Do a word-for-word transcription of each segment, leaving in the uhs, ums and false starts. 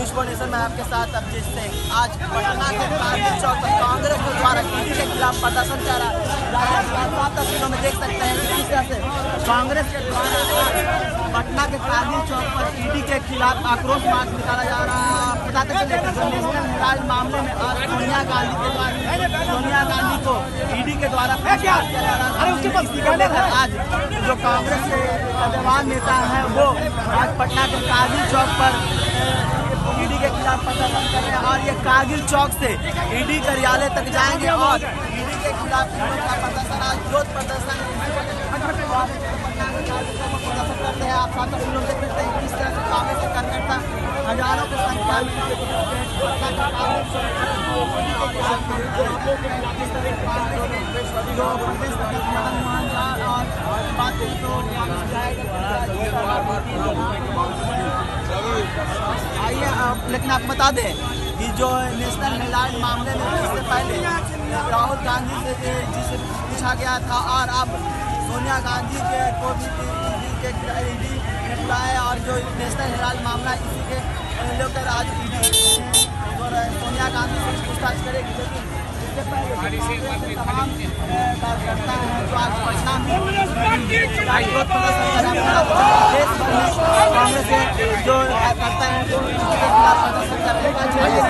News फोर्नेशन में आपके साथ अभिजीत सिंह। आज पटना के गांधी चौक पर कांग्रेस के द्वारा ईडी के खिलाफ प्रदर्शन चल रहा है। तस्वीरों में देख सकते हैं किस तरह से कांग्रेस के द्वारा पटना के गांधी चौक पर ईडी के खिलाफ आक्रोश मार्च निकाला जा रहा है। बताते चले कि नेशनल हेराल्ड मामले में आज सोनिया गांधी के द्वारा सोनिया गांधी को ईडी के द्वारा पूछताछ किया जा रहा है। आज जो कांग्रेस के नौजवान नेता हैं वो आज पटना के कारगिल चौक पर ईडी के खिलाफ प्रदर्शन कर रहे हैं और ये कारगिल चौक से ईडी कार्यालय तक जाएंगे और ईडी के खिलाफ का प्रदर्शन आज विरोध प्रदर्शन प्रदर्शन करते हैं। आप साथ फिल्म देख सकते हैं किस तरह से कांग्रेस के कार्यकर्ता हजारों की संख्या में जो प्रदेश मदन मोहन झा और बात करें तो आइए आप, लेकिन आप बता दें कि जो नेशनल हेराल्ड मामले में इससे पहले राहुल गांधी से जिसे पूछा गया था और अब सोनिया गांधी के को भी ईडी के ईडी ने बुलाया और जो नेशनल हेराल्ड मामला इसी के लेकर आज ईडी और सोनिया गांधी से पूछताछ करेगी। लेकिन इससे पहले तमाम कार्यकर्ता हैं जो आज पटना में विरोध प्रदर्शन कांग्रेस के जो कार्यकर्ता हैं जो इसके खिलाफ प्रदर्शन कर रहे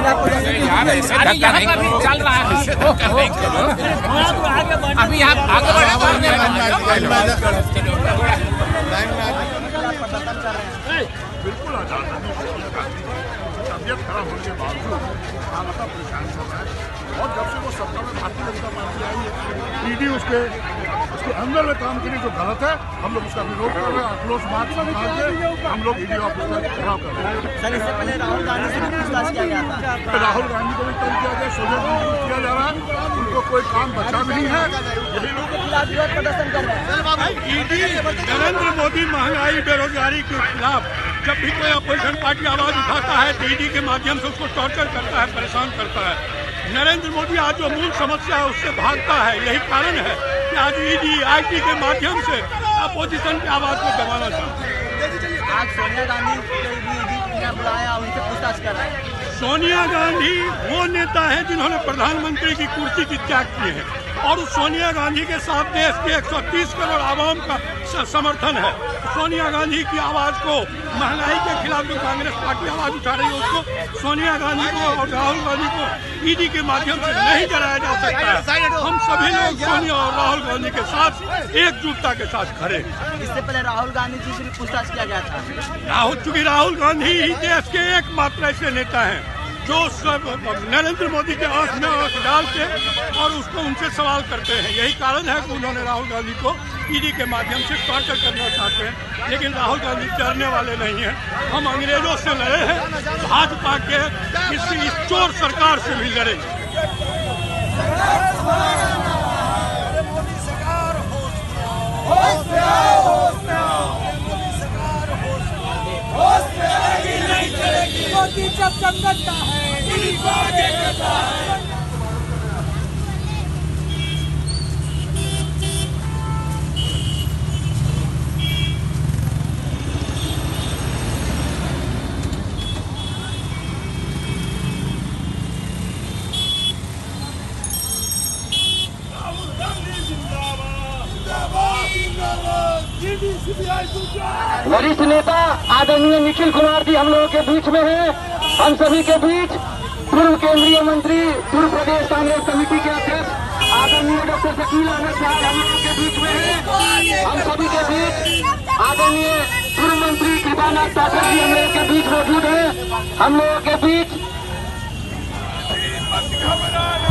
हैं। चल रहा है अभी आप आगे बिल्कुल आजाद तबियत खराब होने के बावजूद लगातार परेशान हो रहा है और जब से वो सत्ता में भारतीय जनता पार्टी आई है ईडी उसके उसके अंदर में काम करने जो गलत है हम लोग उसका विरोध कर रहे हैं। आक्रोश मार्च निकाल के हम लोग ईडी ऑफिस का घेराव कर रहे हैं। सर इससे पहले राहुल गांधी से पूछताछ किया गया था। राहुल गांधी को भी तंग किया गया, सोनिया गांधी को किया जा रहा है, उनको कोई काम बचा नहीं है। ईडी के खिलाफ विरोध प्रदर्शन कर रहे हैं। ईडी नरेंद्र मोदी महंगाई बेरोजगारी के खिलाफ जब भी कोई अपोजिशन पार्टी आवाज उठाता है तो ईडी के माध्यम से उसको टॉर्चर करता है, परेशान करता है। नरेंद्र मोदी आज जो मूल समस्या है उससे भागता है। यही कारण है कि आज ईडी आईटी के माध्यम से अपोजिशन की आवाज को दबाना चाहता है। आज सोनिया गांधी को भी ईडी ने बुलाया, उनसे पूछताछ कर रहे हैं। सोनिया गांधी वो नेता है जिन्होंने प्रधानमंत्री की कुर्सी की त्याग की है और उस सोनिया गांधी के साथ देश के एक सौ तीस करोड़ आवाम का समर्थन है। सोनिया गांधी की आवाज को महंगाई के खिलाफ जो कांग्रेस पार्टी आवाज उठा रही है उसको सोनिया गांधी को और राहुल गांधी को ईडी के माध्यम से नहीं डराया जा सकता है। हम सभी लोग सोनिया और राहुल गांधी के साथ एकजुटता के साथ खड़े। इससे पहले राहुल गांधी जी से भी पूछताछ किया गया था। राहुल चूंकि राहुल गांधी ही देश के एकमात्र ऐसे नेता हैं जो नरेंद्र मोदी के आंख में आंख डाल के और उसको उनसे सवाल करते हैं। यही कारण है कि उन्होंने राहुल गांधी को ईडी के माध्यम से टॉर्चर करना चाहते हैं। लेकिन राहुल गांधी डरने वाले नहीं हैं। हम अंग्रेजों से लड़े हैं, भाजपा के किसी इस चोर सरकार से भी लड़ेंगे। जब चमकता है वरिष्ठ नेता आदरणीय निखिल कुमार जी हम लोगों के बीच में हैं। हम सभी के बीच पूर्व केंद्रीय मंत्री, पूर्व प्रदेश कांग्रेस कमेटी के अध्यक्ष आदरणीय डॉक्टर शकील अहमद साहब हम लोगों के बीच में हैं। हम सभी के बीच आदरणीय पूर्व मंत्री कृपानाथ पाठक जी हम लोगों के बीच मौजूद हैं। हम लोगों के बीच